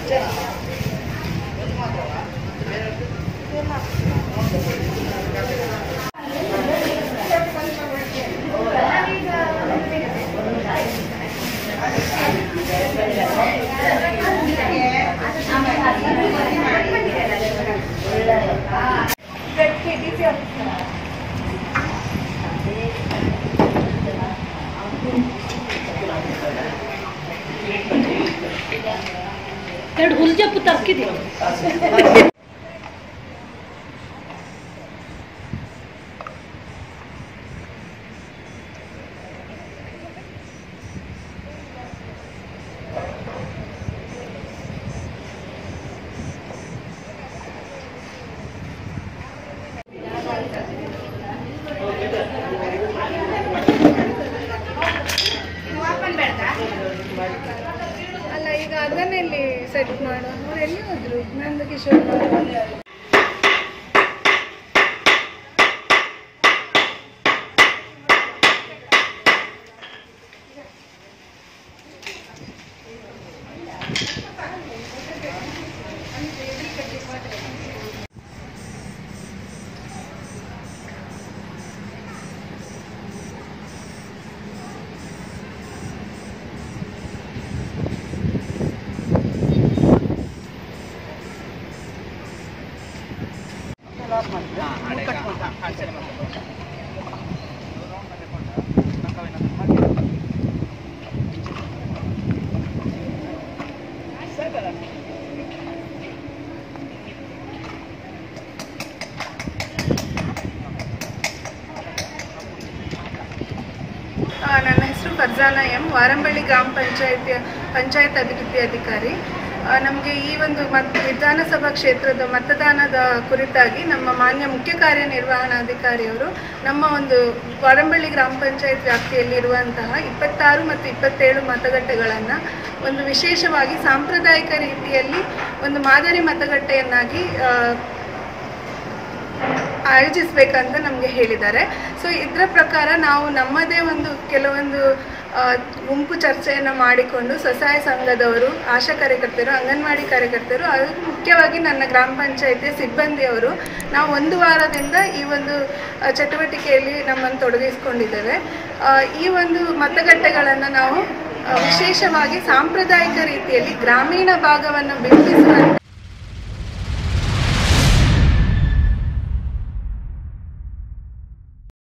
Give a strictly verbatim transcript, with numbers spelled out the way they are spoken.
ಎರಡು ಹುಲ್ಜಪ್ಪು ತರ್ಕಿದೆ. ಅಲ್ಲ ಈಗ ಅದನ್ನೆಲ್ಲಿ ಸೆಟ್ ಮಾಡು. ಅವ್ರು ಎಲ್ಲಿ ಹೋದ್ರು? ನಂದು ಕಿಶೋರ್ ನನ್ನ ಹೆಸರು ಫರ್ಜಾನಾ ಎಂ, ವಾರಂಬಳ್ಳಿ ಗ್ರಾಮ ಪಂಚಾಯತ್ ಪಂಚಾಯತ್ ಅಭಿವೃದ್ಧಿ ಅಧಿಕಾರಿ. ನಮಗೆ ಈ ಒಂದು ಮತ್ ವಿಧಾನಸಭಾ ಕ್ಷೇತ್ರದ ಮತದಾನದ ಕುರಿತಾಗಿ ನಮ್ಮ ಮಾನ್ಯ ಮುಖ್ಯ ಕಾರ್ಯನಿರ್ವಹಣಾಧಿಕಾರಿಯವರು ನಮ್ಮ ಒಂದು ವಾರಂಬಳ್ಳಿ ಗ್ರಾಮ ಪಂಚಾಯತ್ ವ್ಯಾಪ್ತಿಯಲ್ಲಿರುವಂತಹ ಇಪ್ಪತ್ತಾರು ಮತ್ತು ಇಪ್ಪತ್ತೇಳು ಮತಗಟ್ಟೆಗಳನ್ನು ಒಂದು ವಿಶೇಷವಾಗಿ ಸಾಂಪ್ರದಾಯಿಕ ರೀತಿಯಲ್ಲಿ ಒಂದು ಮಾದರಿ ಮತಗಟ್ಟೆಯನ್ನಾಗಿ ಆಯೋಜಿಸಬೇಕಂತ ನಮಗೆ ಹೇಳಿದ್ದಾರೆ. ಸೊ ಇದರ ಪ್ರಕಾರ ನಾವು ನಮ್ಮದೇ ಒಂದು ಕೆಲವೊಂದು ಗುಂಪು ಚರ್ಚೆಯನ್ನು ಮಾಡಿಕೊಂಡು ಸ್ವಸಹಾಯ ಸಂಘದವರು, ಆಶಾ ಕಾರ್ಯಕರ್ತರು, ಅಂಗನವಾಡಿ ಕಾರ್ಯಕರ್ತರು, ಅದು ಮುಖ್ಯವಾಗಿ ನನ್ನ ಗ್ರಾಮ ಪಂಚಾಯತಿಯ ಸಿಬ್ಬಂದಿಯವರು ನಾವು ಒಂದು ವಾರದಿಂದ ಈ ಒಂದು ಚಟುವಟಿಕೆಯಲ್ಲಿ ನಮ್ಮನ್ನು ತೊಡಗಿಸಿಕೊಂಡಿದ್ದೇವೆ. ಈ ಒಂದು ಮತಗಟ್ಟೆಗಳನ್ನು ನಾವು ವಿಶೇಷವಾಗಿ ಸಾಂಪ್ರದಾಯಿಕ ರೀತಿಯಲ್ಲಿ ಗ್ರಾಮೀಣ ಭಾಗವನ್ನು ಬಿಂಬಿಸುವಂತೆ